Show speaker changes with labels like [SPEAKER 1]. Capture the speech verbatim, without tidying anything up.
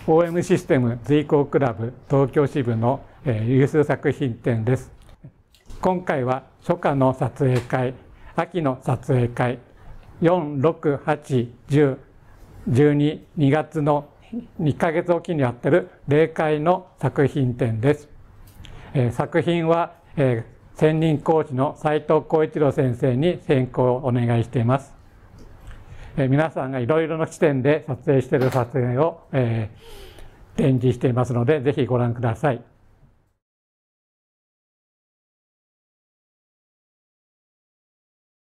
[SPEAKER 1] オーエム システム随行クラブ東京支部の有数作品展です。今回は初夏の撮影会、秋の撮影会、よん、ろく、はち、じゅう、じゅうに、にがつのにかげつおきにやってる例会の作品展です。えー、作品は、えー、専任講師の斉藤浩一郎先生に選考をお願いしています。えー、皆さんがいろいろな視点で撮影している撮影を、えー、展示していますので、ぜひご覧ください。